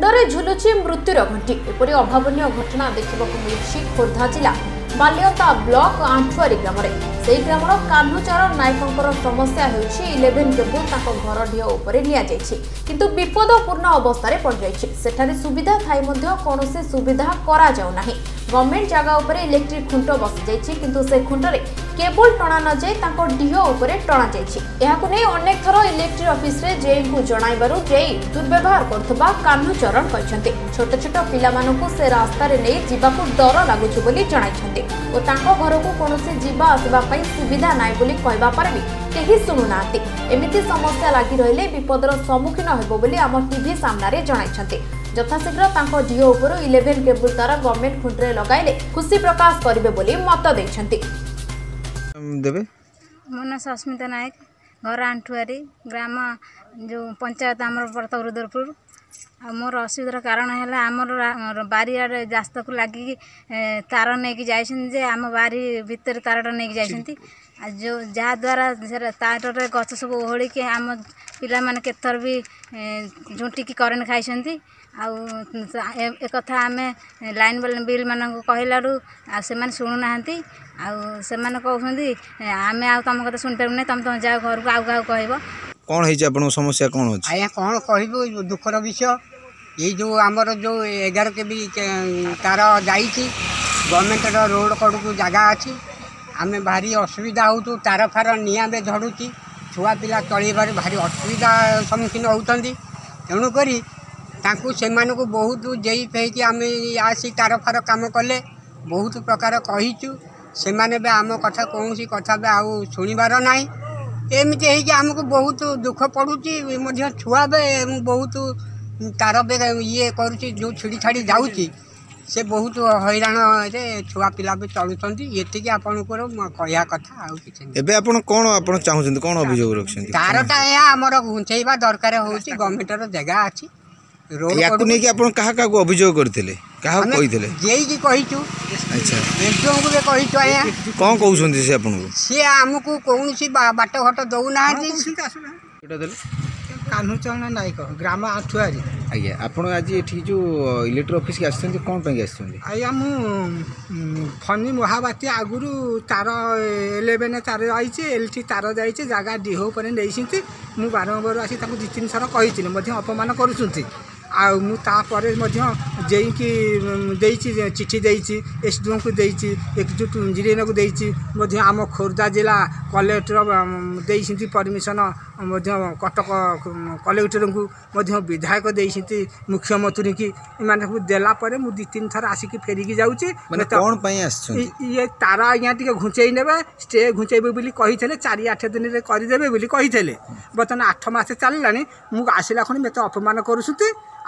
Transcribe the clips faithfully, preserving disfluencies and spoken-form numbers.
मुंडरे झुलुची मृत्युर घंटी एपरी अभावन घटना देखा मिली खोर्धा जिला बालियंता ब्लॉक आंठुआरी ग्राम से ग्रामर कान्हुचरण नायकर समस्या होगी इलेवेन केबुल घर ढिओ उपर किंतु विपदपूर्ण अवस्था पड़ जाए सुविधा थाई कौन सुविधा करा जाउना गवर्नमेंट जगह उपर इलेक्ट्रिक खुंट बसी जाइए किंतु से खुंटरे केबुल टणा न जाए ढिओ उपर टणा जाइए अनेक थर इलेक्ट्रिक ऑफिस रे जेई को जणाइबारु जेई दुर्व्यवहार करथबा कान्हुचरण कहते छोट छोट पिलामानकु से रास्ता रे नहीं जीवाकु डर लागुछि बोली जणाइछन्ते और तांको घर को कोनोसी जीवा आसबा पई सुविधा नाइ बोली कहबा पर भी केही सुनु नांती एमिति समस्या लागि रहले विपदर सम्मुखीन हेबो बोली आम टीवी सामने जणाइछन्ते यथाशीघ्र तांको ढिओ उपर इलेवेन केबुल तार गवर्नमेंट खुंटरे लगाइले खुशी प्रकाश करिवे बोली मत दैछन्ते देबे मोना सस्मिता नायक घर आंठुआरी ग्राम जो पंचायत आमर परत रुद्रपुर आ मोर असुविधार कारण है आमर बारियाड़े जास्त को लगे तार नहीं जाइए आम बारी भितर तारटा नहीं जाइए जो जहाद्वारा तार गच सब ओहड़ी के आम पिला माने केथर भी झुंटिकी करेन्ट खाई एक आम लाइन बिल मान कहलु से शुणुना से कहते आम आ तुम कथा शुणी पार तुम तुम जाओ घर को आउ क्या कह कौन है समस्या कौन अच्छी आया कौन कह दुखर विषय ये जो आमर जो एगार के भी तार जाइए गवर्नमेंट रोड कड़ को जगह अच्छी आम भारी असुविधा हो तार फार निआ बे झड़ुची छुआ पिला चलबार भारी असुविधा सम्मुखीन होती तेणुक से बहुत जेई फेंकी आम आसी तार फार कम कले बहुत प्रकार कहीचु से आम कथा कौन कथा भी आउ शुणिबार ना एमती आमको बहुत दुख पड़ुची छुआ बे बहुत तार बे ये करुच्ची जो छिड़ी छाड़ी जाऊँगी से बहुत हैरान छुआ पिला भी चलुंट ये आपन कहया कथा आउ कौन आप चाहते कौन अभियोग रखते तारटा आमर घुंचेवा दरकार हो गवर्नमेंटर जगह अच्छी रोड नहीं कि क्या अभियोग करते जेई कहीचु अच्छा एसडीओ को कहीचु आया कौन कहते से आपको सी आमको कौन बाट घट दौना कान्हुचरण नायक ग्राम आठुआरी आज्ञा आप आज ये जो इलेक्ट्रिक ऑफिस के आसते कौन आज्ञा मु फनी महाबाती आगुरी तार इलेवेन तार जाइए एल टी तार जाइए जगह डीहो पर नहीं मुझे बारंबार आसी दी तीन थर कही अपमान करुँच आपर जेई की देची चिठी देची एसडीओ को देची एकजुट इंजीनियर को देची आम खोर्धा जिला कलेक्टर देती परमिशन कटक कलेक्टर को विधायक देती मुख्यमंत्री की इमानू देलापर मुझे दी तीन थर आसिक फेरिकी जाऊँगी ये तार आज्ञा टे घुंचई ने स्टे घुंचेबे बोली कही चारि आठ दिन में करदेवे बोली कही बर्तमान आठ मास चलला मुझे आसला खुणी मत अपमान करुँच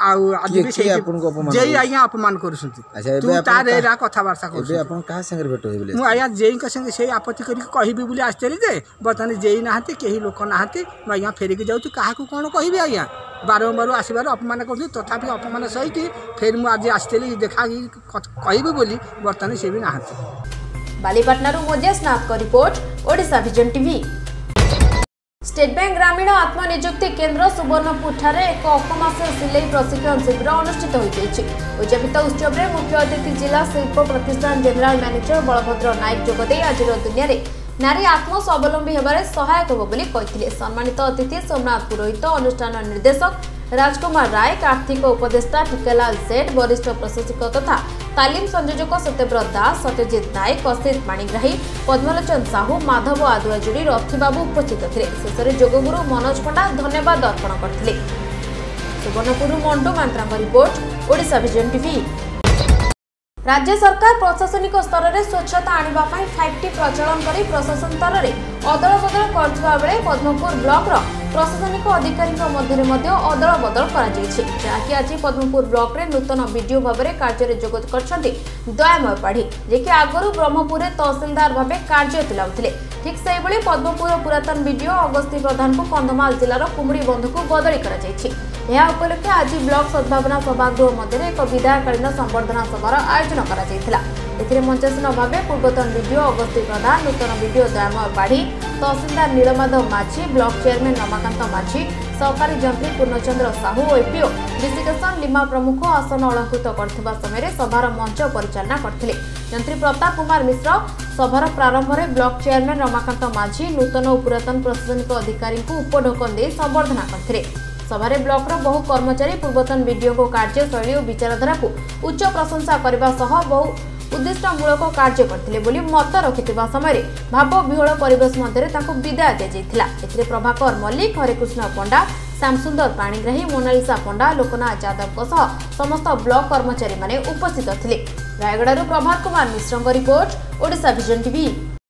जेई आज्ञा अपमान करुँचा कथबार्ता कर आज्ञा जेई संगे से आपत्ति करी आसती जे बर्तमान जेई ना कहीं लोक ना आज्ञा फेरिकी जाऊँ क्या कौन कह आज्ञा बारंबार आसबार अपमान कर तथापि अपमान सही फिर मुझे आसती देखा कहबी बोली बर्तमान से भी ना बालीपाटना मोजेश नाथ का report Odisha vision TV. State bank ग्रामीण आत्मनिजुक्ति केन्द्र सुवर्णपुर ठारे एक अकमासीय सिलाई प्रशिक्षण शिविर अनुष्ठित होती उद्यापित उत्सव में मुख्य अतिथि जिला शिल्प प्रतिष्ठान जेनेराल मैनेजर बलभद्र नायक जोगदे आज दुनिया रे नारी आत्मस्वावलंबी होबारे सहायक हो बोली कहिथिले। सम्मानित अतिथि सोमनाथ पुरोहित अनुष्ठान निर्देशक राजकुमार राय आर्थिक उपदेष्टा टिकेलाल सेठ वरिष्ठ प्रशासक तथा तालीम संयोजक सत्यव्रत दास सत्यजित नायक असित पाणिग्राही पद्मलोचन साहू माधव आदुआजुड़ी रथिबाबू उपस्थित थे। शेष में जोगगुरु मनोज पंडा धन्यवाद अर्पण करते। Subarnapur Mantu Mantra report Odisha vision TV. राज्य सरकार प्रशासनिक स्तर में स्वच्छता आने फाइव टी प्रचलन कर प्रशासन स्तर में अदल बदल करथिबा बेले पद्मपुर ब्लॉक रो प्रशासनिक अधिकारी मध्य अदल बदल कर आज पद्मपुर ब्लॉक रे नूतन विडीओ भाव में कार्य जोग कर दयामय पाढ़ी जे कि आगु ब्रह्मपुर तहसिलदार भाव कार्य तुलाउथिले। ठीक से भाई पद्मपुर पुरातन विडीओ अगस्ती प्रधान को कंधमाल जिलार कुमुड़ी बंध को बदली कर उपलक्षे आज ब्लॉक सद्भावना सभागृह मध्य एक विदायकालीन संबर्धना सभार आयोजन कर मंचासीन भाव पूर्वतन विडीओ अगस्ती प्रधान नूतन विडीओ दयामय पाढ़ी तहसिलदार नीलमाधव माझी ब्लॉक चेयरमैन रमाकांत माझी सहकारी जंत्री पूर्णचंद्र साहू और एपीओ ऋषिकेशन लिमा प्रमुख आसन अलंकृत करथिबा समय सभार मंच परिचालना करथिले। जंत्री प्रताप कुमार मिश्र सभार प्रारंभ में ब्लॉक चेयरमैन रमाकांत माझी नूतन और पुरातन प्रशासनिक अधिकारी उपढोकन दे संबर्धना करथिले। सभारे ब्लॉक रो बहु कर्मचारी पूर्वतन वीडियो को कार्यशैली और विचारधारा को उच्च प्रशंसा करने सह बहु उद्दिष्टमूलक कार्य करथिले बोली मत रखिथिबा समय भाव विहल परिवेश मध्य विदाय दि जाइथिला। एथिरे प्रभाकर मल्लिक, हरेकृष्ण पंडा, श्यामसुंदर पाणीग्राही, मोनालिसा पंडा, लोकनाथ यादव सह समस्त ब्लॉक कर्मचारी माने उपस्थित थिले। रायगड़ारू प्रभात कुमार मिश्रଙ୍କ report, Odisha vision TV.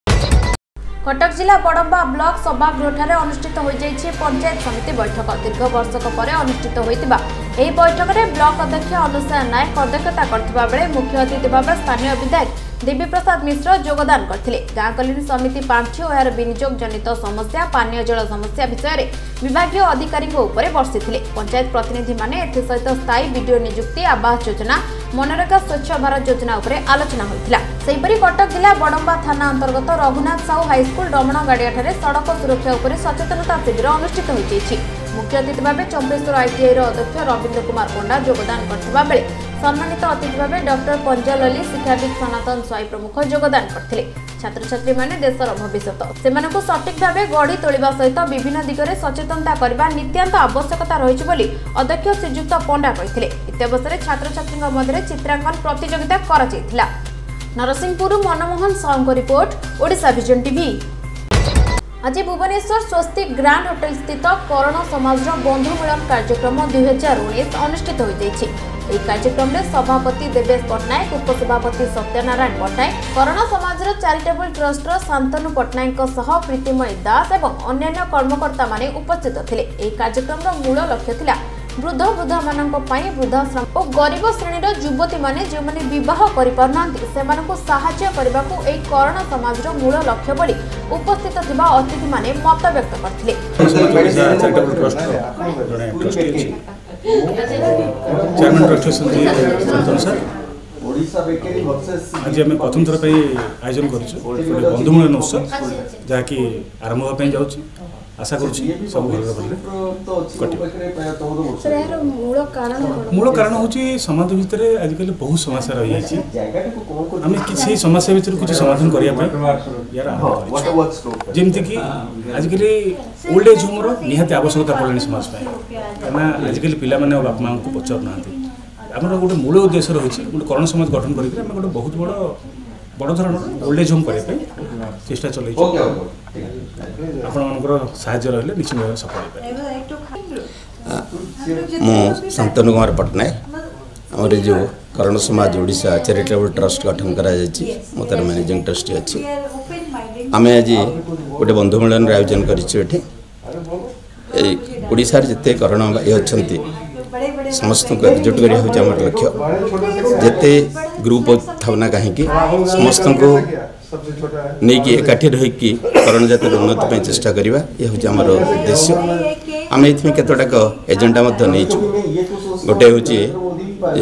Cuttack जिला बड़म्बा ब्लॉक सभागृह अनुष्ठित हो पंचायत समिति बैठक। दीर्घ वर्षक पर अनुष्ठित होता यह बैठक में ब्लॉक अध्यक्ष अनुसया नायक अध्यक्षता करथिबा बेले मुख्य अतिथि भाव स्थानीय विधायक देवी प्रसाद मिश्र योगदान करथिले। गाँ कल्याण समिति पांचि और विनियोग जनित समस्या, पानीय जल समस्या विषय में विभागीय अधिकारी बर्षिथिले। पंचायत प्रतिनिधि माने एथि सहित स्थायी वीडियो नियुक्ति, आवास योजना, मनरेगा स्वच्छ भारत योजना उपरे आलोचना होइथिला। सेहिपरि कटक जिला बड़म्बा थाना अंतर्गत रघुनाथ साहू हाईस्कूल डमण गाड़ियाठारे सड़क सुरक्षा उपरे सचेतनता शिविर अनुष्ठित होइछि। मुख्य अतिथि भाव चंपेश्वर आईटीआई अध्यक्ष रविंद्र कुमार पंडा योगदान करथिबा बेले सम्मानित अतिथि भाव डॉक्टर पंजालली, शिक्षाविद सनातन स्वाई प्रमुख योगदान करथिले। छात्र छात्री माने देशर भविष्यत सेमानकु सठिक भावे गढ़ी तोलिबा सहित विभिन्न दिगरे सचेतनता करबा नित्यांत आवश्यकता रहिछि बोली अध्यक्ष श्रीयुक्त पंडा कहिथिले। इत्य अवसरे छात्र छात्रीଙ୍କ मध्य चित्रांकन प्रतियोगिता कराଯାଇथिला। Narasinghpur Manmohan Sahu report, Odisha vision TV. आज भुवनेश्वर स्वस्ति ग्रांड होटेल स्थित कर्ण समाज बंधु मिलन कार्यक्रम दुई हजार उन्नीस अनुष्ठित होती। यह कार्यक्रम में सभापति देवेश पट्टनायक, उपसभापति सत्यनारायण पट्टनायक, कर्ण समाज चैरिटेबल ट्रस्ट शांतनु पट्टनायक सह प्रीतिमयी दास और अन्य कर्मकर्ता माने उपस्थित थिले। यह कार्यक्रम मूल लक्ष्य थिला वृद्ध वृद्धा मानक पई वृद्धाश्रम और गरीब श्रेणीर युवती माने जो माने विवाह करि पारनांती सेमानकु सहाय्य करबाकू ए कर्ण समाजर मूल लक्ष्य बोली उपस्थित थिबा अतिथि माने मत व्यक्त करथिले। चैरिटेबल ट्रस्ट जने ट्रस्टी अछि चेयरमैन ट्रस्ट संतन सर आज आम प्रथम थर आयोजन कर बंधु मिलन उत्सव जहाँकि आरंभ होगा जाऊँ आशा करुँची सब भल मूल कारण हूँ समाज भितर आजिकल बहुत समस्या रही है। आम किसी समस्या भितर कुछ समाधान करने यार जमती कि आजिकल ओल्ड एज होम निहाती आवश्यकता पड़े समाज कहीं आजिकल पिला बापा माँ को पचार ना आम गोटे मूल उद्देश्य रही गोटे कर्ण समाज गठन करके गोटे बहुत बड़ बड़ धरण ओल्ड एज होम करने चेष्टा चल साहाय्य रही निश्चित भाव सफल। मु शांतनु कुमार पट्टनायक आमर जो कर्ण समाज ओडिशा चैरिटेबल ट्रस्ट गठन करा तार मैनेजिंग ट्रस्टी अच्छी आम आज गोटे बंधु मिलन आयोजन कर ओडिशार जिते कर्ण भाई अच्छा समस्त को एकजुट करा हूँ लक्ष्य जिते ग्रुप था ना कहीं समस्त को नहीं कि एकाठी रहीकि कर्ण जातिर उन्नति चेष्टा करवा ये हूँ आम उद्देश्य। आम ये केतटाक एजेंडा नहीं गोटे हूँ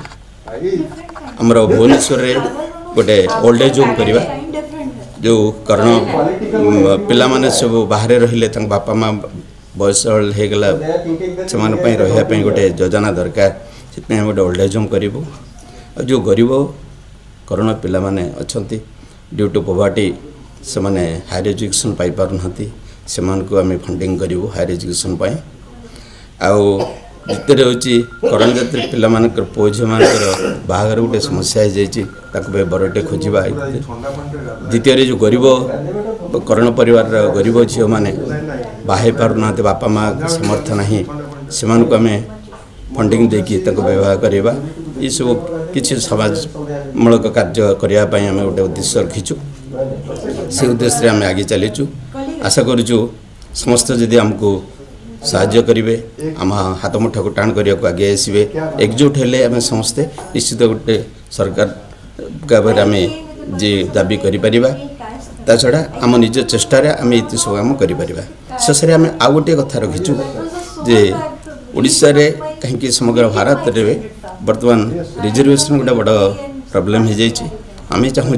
आमर भुवनेश्वर गोटे ओल्ड एज होम करवा जो कर्ण पिला माने सब बाहर रहिले बापा माँ बयस होगला से रही गोटे योजना दरकार से गोटे ओल्ड एज होम करूँ जो गरीब कर्ण पिला माने अच्छी ड्यू टू पॉवर्टी से माने हायर एजुकेशन पाई पारना से आम फंडिंग करूँ हायर एजुकेशन पाई आउ जितने हूँ कर्ण जाति पिला मानकर पुओ झी मान बाहर गोटे समस्या हो बरटे खोजा द्वितीय जो गरीब कर्ण परिवार गरीब झील मैंने बाहे पारना बापा माँ समर्थ ना से आम फंडिंग देकी व्यवहार करवा ये सब किसी समाज मूलक कार्य करने आम गोटे उद्देश्य रखीचु से उद्देश्य आम आगे चलीचु आशा करूँ समस्त जदि आमको साहाय्य करेंगे आम हाथ मुठा को टाण करने को आगे आसवे एकजुट हेले आम समस्ते निश्चित गोटे सरकार भाव आम जे दाबी कर छड़ा आम निज चेष्टार आम ये सब कम कर शेष में आम आउ गोटे कथा रखीचु जे ओडिशा रे कहीं समग्र भारत रे बर्तमान रिजर्वेशन गोटे बड़ प्रॉब्लम हो जाए आम चाहूँ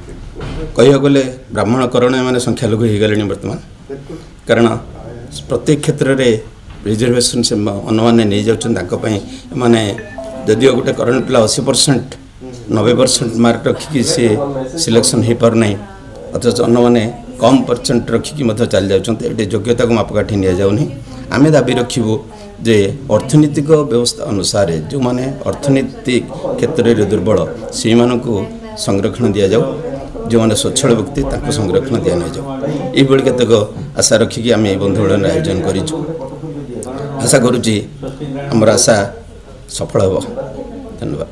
कह गले ब्राह्मण कर्ण मैंने संख्यालघु हो गले बर्तमान कारण प्रत्येक क्षेत्र में रिजर्वेशन से अनुमान नहीं जाने माने जदिव गोटे करंट पिला अस्सी परसेंट नब्बे परसेंट मार्क रखिकी सी सिलेक्शन हो पार ना अथच अन्य कम परसेंट रखिकी चली जाते योग्यता को मापकाठी नि जाऊनी आम दाबी रखू जे अर्थनीतिक व्यवस्था अनुसार जो माने अर्थनीतिक क्षेत्र में दुर्बल से संरक्षण दि जाऊ जो मैंने स्वच्छल व्यक्ति ताको संरक्षण दि न जाऊ ये केतक आशा रखिकी आम बंधुमेलन आयोजन करूँ आशा करुच्ची आमर आशा सफल हो। धन्यवाद।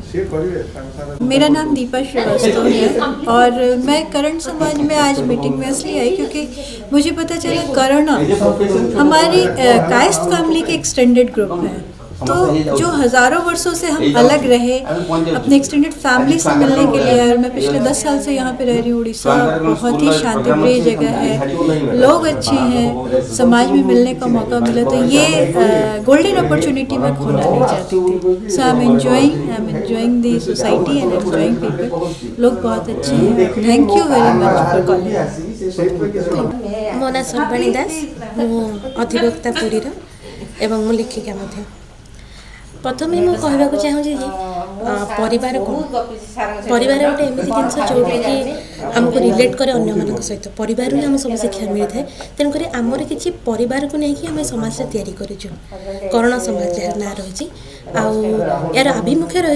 मेरा नाम दीपा श्रीवास्तव है और मैं करण समाज में आज मीटिंग में इसलिए आई क्योंकि मुझे पता चला करण हमारी कायस्थ फैमिली के एक्सटेंडेड ग्रुप है। तो जो हज़ारों वर्षों से हम अलग रहे अपने एक्सटेंडेड फैमिली से मिलने के लिए, और मैं पिछले दस साल से यहाँ पे रह रही हूँ। उड़ीसा बहुत ही शांतिप्रिय जगह है, लोग अच्छे हैं, समाज में मिलने का मौका मिला, तो ये गोल्डन अपॉर्चुनिटी मैं खोना नहीं चाहती थी। So I am enjoying I am enjoying the society and enjoying people. लोग बहुत अच्छे हैं। Thank you very much for calling. मो ना सर्वाणी दास, मु अधिवक्ता पुरी एवं मु लेखिका मध्य। प्रथम मुझे कहवाक चाहूँगी परिवार कौन परिवार गोटे एमती जिनस जोटि आमको रिलेट करे अन्य मान सहित परिवार आम सब शिक्षा मिलता है। तेणुक आमर किसी परिवार को लेकिन आम समाज से तैयारी करूँ करण समाज जार ना रही यार आभिमुख्य रही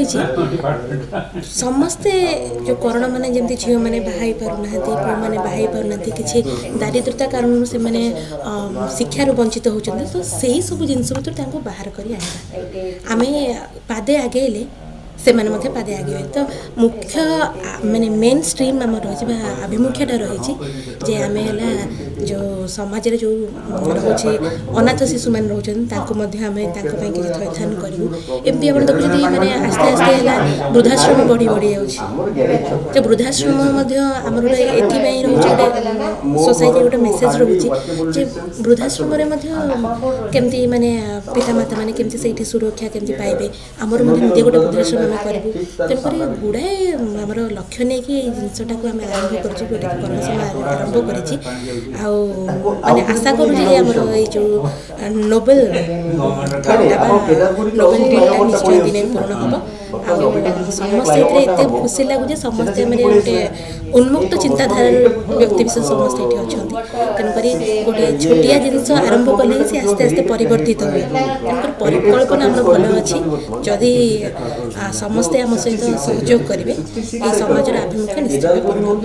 समस्ते जो करण मैंने जमी झील मैंने बाहा पारना पुआ मैंने बाहा पारना कि दारिद्रता कारण से मैंने शिक्षार वंचित होती तो सही सब जिनस भर बाहर कर आम पादे आगे से मैंने पादे आगे तो मुख्य माने मेन स्ट्रीम आम रही आभिमुख्यटा रही आम जो समाज जो रोचे अनाथ शिशु मैंने रोचन किसी थैथान करूँ एमती आप देखुं मैंने आस्ते आस्ते है वृद्धाश्रम बढ़ी बढ़ी जा वृद्धाश्रम आम एपाई रोचे सोसाइटी गोटे मेसेज रोचे वृद्धाश्रम केमती माने पितामाता मैंने केमती से सुरक्षा केमती पाइबे आमर निजे गोटे वृद्धाश्रम आम करूँ तेणुक गुड़ाए आम लक्ष्य नहीं कि जिनटा को आम आरंभ कर आरंभ कर आशा करूँ जो नोबेल नोबेल ड्रीमटा निश्चय दिन पूर्ण हम समस्ते एत खुशी लगुचे समस्ते गोटे उन्मुक्त चिंताधार व्यक्ति विशेष समस्ते ये अच्छा तेणुक गोटे छोटिया जिनस आरंभ कले से आस्ते आस्ते परिवर्तित हुए तेणुक परिकल्पना आम भल अच्छी जदि समस्ते आम सहित सहयोग करेंगे ये समाज आभिमुख्य निश्चय।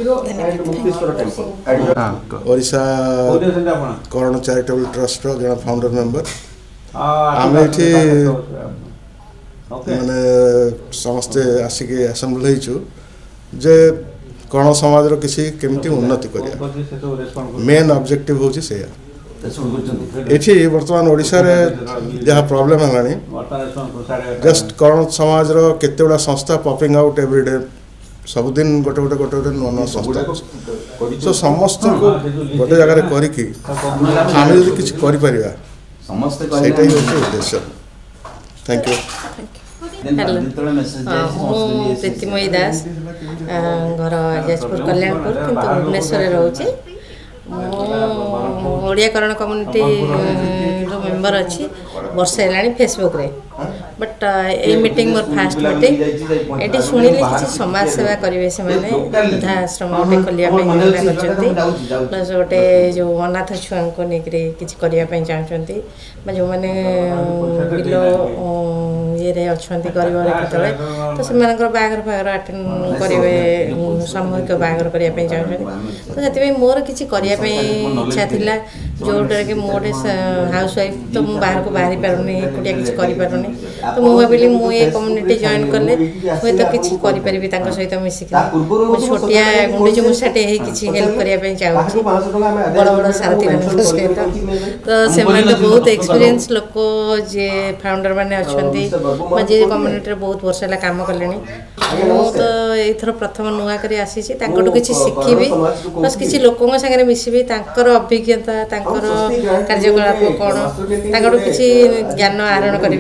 ओडिशा करण चैरिटेबल ट्रस्ट जन फाउंडर मेंबर आम ये मैंने समस्ते आसिक आसेम्बल होइछु जे कर्ण समाज किसी केमती उन्नति करिया मेन ऑब्जेक्टिव होची से एठी वर्तमान ओडिशा रे जहाँ प्रॉब्लम है जस्ट कर्ण समाज रो केते बड़ा संस्था पॉपिंग आउट एवरीडे सबुदिन गोटे गोटे गोटे गोटे नुआ नुआ संस्था सो समस्त को गोटे जगह करिकी आम यदि किसी करिपरिबा सेटा ही होची उद्देश्य। Thank you. हेलो मु प्रीतिमयी दास घर जाजपुर कल्याणपुर किंतु भुवनेश्वर रोचे ओडिया करण कम्युनिटी रो मेंबर अच्छी वर्ष है फेसबुक रे बट ये मीटिंग मोर फास्ट मीटिंग ये शुणिले किसी समाज सेवा करेंगे से वृद्धाश्रम गोटे खोलिया प्लस गोटे जो अनाथ छुआ को लेकर किसी करने चाहते जो मैंने बिल ये अच्छा गरीब रेखा तो से बागर फागर आटेड करेंगे सामूहिक बागर करने चाहते तो से मोर किसी करने इच्छा था जोटा कि मोटे हाउस वाइफ तो मुझे बाहर को बाहरी पारूनी एकुटिया किसी करें तो मुझे भाविली मुझे कम्युनिटी जॉइन कले हुए तो किसी करी सहित मिसिक छोटिया गुंडीच मूषाटे किसी हेल्प करने चाहूँगी बड़ बड़ सारथी मान सहित तो से बहुत एक्सपीरियंस लोक जे फाउंडर मैंने अच्छा जे कम्युनिटी बहुत वर्ष है कम कले तो एथर प्रथम नुआ कर आसी किसी शिखी प्लस किसी लोकों सागर मिसबी अभिज्ञता कार्यकलाप कौन किसी ज्ञान आहरण करी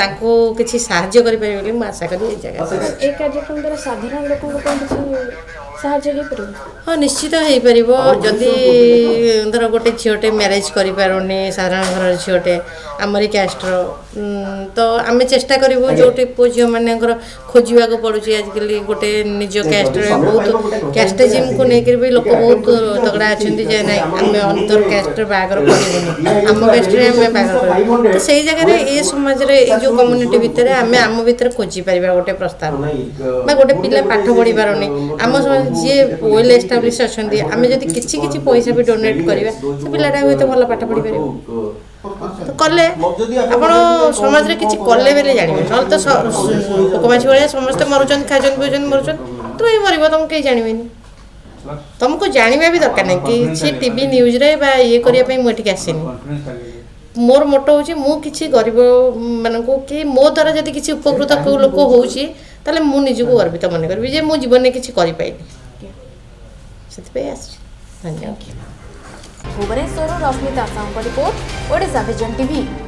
किसी साहाय्य करें आशा करी जगह एक कार्यक्रम द्वारा साधारण लोक ସାହାଯ୍ୟ ହେଇପାରିବ? ହଁ ନିଶ୍ଚିତ ହେଇପାରିବ। ଯଦି ଧର ଗୋଟେ ଝିଅଟେ ମ୍ୟାରେଜ୍ କରିପାରୁନି, ସାଧାରଣ ଘରର ଝିଅଟେ ଆମରି କ୍ୟାଷ୍ଟର, ତ ଆମେ ଚେଷ୍ଟା କରିବୁ ଯେଉଁଠି ପୁଅ ଝିଅମାନଙ୍କର ଖୋଜିବାକୁ ପଡ଼ୁଛି ଆଜିକାଲି ଗୋଟେ ନିଜ କ୍ୟାଷ୍ଟରେ ବହୁତ କ୍ୟାଷ୍ଟେଜିମ୍କୁ ନେଇକରି ବି ଲୋକ ବହୁତ ତଗଡ଼ା ଅଛନ୍ତି ଯେ ନାଇଁ ଆମେ ଅନ୍ତର କ୍ୟାଷ୍ଟରେ ବାହାଘର କରିବୁନି, ଆମ କ୍ୟାଷ୍ଟରେ ଆମେ ବାହାଘର କରିବୁ। ତ ସେଇ ଜାଗାରେ ଏ ସମାଜରେ ଏଇ ଯେଉଁ କମ୍ୟୁନିଟି ଭିତରେ ଆମେ ଆମ ଭିତରେ ଖୋଜିପାରିବା ଗୋଟେ ପ୍ରସ୍ତାବ ବା ଗୋଟେ ପିଲା ପାଠ ପଢ଼ି ପାରୁନି, ଆମ ସମାଜ ଯିଏ ୱେଲ୍ ଏଷ୍ଟାବ୍ଲିଶ୍ ଅଛନ୍ତି ଆମେ ଯଦି କିଛି କିଛି ପଇସା ବି ଡୋନେଟ୍ କରିବା ସେ ପିଲାଟା ହୁଏତ ଭଲ ପାଠ ପଢ଼ିପାରିବ। ତ କଲେ ଆପଣ ସମାଜରେ କିଛି କଲେ ବୋଲି ଜାଣିବେ, ନହେଲେ ତ ପୋକମାଛି ଭଳିଆ ସମସ୍ତେ ମରୁଛନ୍ତି, ଖାଇଛନ୍ତି ପିଉଛନ୍ତି ମରୁଛନ୍ତି, ତୁମେ ମରିବ ତୁମକୁ କେହି ଜାଣିବେନି। ତୁମକୁ ଜାଣିବା ବି ଦରକାର ନାହିଁ କିଛି ଟିଭି ନ୍ୟୁଜ୍ରେ ବା ଇଏ କରିବା ପାଇଁ ମୁଁ ଏଠିକି ଆସିନି। ମୋର ମୋଟ ହେଉଛି ମୁଁ କିଛି ଗରିବ ମାନଙ୍କୁ କି ମୋ ଦ୍ୱାରା ଯଦି କିଛି ଉପକୃତ କେଉଁ ଲୋକ ହେଉଛି ତାହେଲେ ମୁଁ ନିଜକୁ ଗର୍ବିତ ମନେ କରିବି ଯେ ମୁଁ ଜୀବନରେ କିଛି କରିପାରିନି, ସେଥିପାଇଁ ଆସିଛି। ଧନ୍ୟବାଦ। ଭୁବନେଶ୍ୱରରୁ ରଶ୍ମିତା ସାହୁଙ୍କ ରିପୋର୍ଟ, ଓଡ଼ିଶା ଭିଜନ ଟିଭି।